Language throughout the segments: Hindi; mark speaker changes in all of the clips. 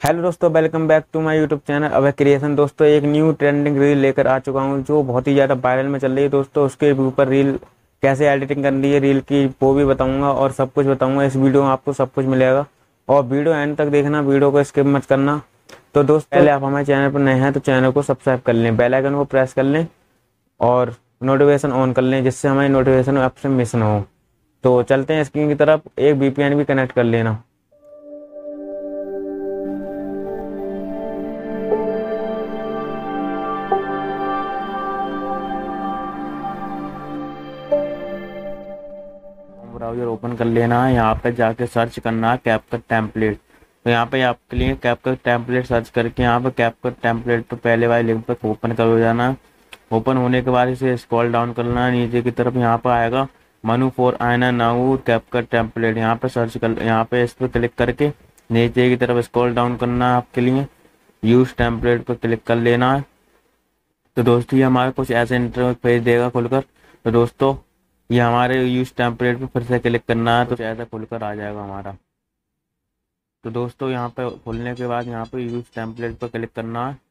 Speaker 1: हेलो दोस्तों, welcome back to my YouTube channel Abhay creation. दोस्तों एक न्यू ट्रेंडिंग रील लेकर आ चुका हूं जो बहुत ही ज़्यादा वायरल में चल रही है। दोस्तों उसके ऊपर रील कैसे एडिटिंग करनी है रील की वो भी बताऊंगा और सब कुछ बताऊंगा। इस वीडियो में आपको सब कुछ मिलेगा और वीडियो एंड तक देखना, वीडियो को स्किप मत करना। तो दोस्तों पहले आप हमारे चैनल पर नए हैं तो चैनल को सब्सक्राइब कर लें, बेल आइकन को प्रेस कर लें और नोटिफिकेशन ऑन कर लें जिससे हमारी नोटिफिकेशन आपसे मिस ना हो। तो चलते हैं स्क्रीन की तरफ। एक VPN भी कनेक्ट कर लेना। ब्राउजर ओपन कर लेना है, यहाँ पे जाके सर्च करना है कैपकट टेम्पलेट। तो यहाँ पे आपके लिए कैपकट टेम्पलेट सर्च करके यहाँ पे कैपकट टेम्पलेट पे पहले वाले लिंक पे ओपन कर हो जाना है। ओपन होने के बाद इसे स्क्रॉल डाउन करना है नीचे की तरफ, यहाँ पे आएगा मनु फॉर आयना नाउ कैपकट टेम्पलेट। यहाँ पे सर्च कर, यहाँ पे इस पर क्लिक करके नीचे की तरफ स्क्रॉल डाउन करना है। आपके लिए यूज टेम्पलेट पर क्लिक कर लेना है। तो दोस्तों ये हमारा कुछ ऐसे इंटरव्यू पेज देगा खुलकर। तो दोस्तों ये हमारे यूज टेम्पलेट पे फिर से क्लिक करना है तो ऐसा खुलकर आ जाएगा हमारा। तो दोस्तों यहाँ पे खुलने के बाद यहाँ पे यूज टेम्पलेट पर क्लिक करना है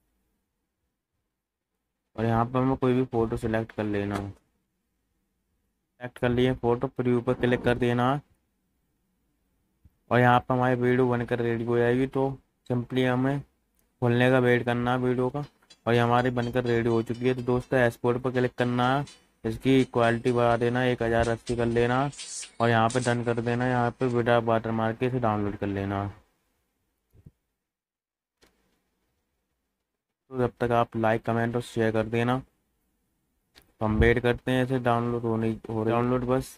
Speaker 1: और यहाँ पर हमें कोई भी फ़ोटो सिलेक्ट कर लेना है। सेलेक्ट कर लिए फ़ोटो, प्रीव्यू पर क्लिक कर देना है और यहाँ पर हमारी वीडियो बनकर रेडी हो जाएगी। तो सिंपली हमें खुलने का वेट करना है वीडियो का और ये हमारी बनकर रेडी हो चुकी है। तो दोस्तों एक्सपोर्ट पर क्लिक करना है, इसकी क्वालिटी बढ़ा देना, 1080 कर लेना और यहाँ पे डन कर देना। यहाँ पे विदाउट वाटर मार्क के इसे डाउनलोड कर लेना। तो जब तक आप लाइक कमेंट और शेयर कर देना। तो हम वेट करते हैं इसे डाउनलोड डाउनलोड बस।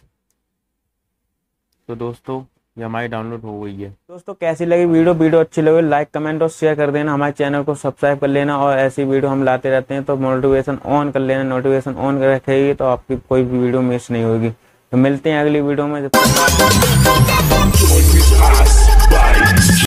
Speaker 1: तो दोस्तों ये हमारी डाउनलोड हो गई है। दोस्तों कैसी लगी वीडियो अच्छी लगी लाइक कमेंट और शेयर कर देना। हमारे चैनल को सब्सक्राइब कर लेना और ऐसी वीडियो हम लाते रहते हैं तो नोटिफिकेशन ऑन कर लेना। नोटिफिकेशन ऑन कर रखेगी तो आपकी कोई भी वीडियो मिस नहीं होगी। तो मिलते हैं अगली वीडियो में। जब तक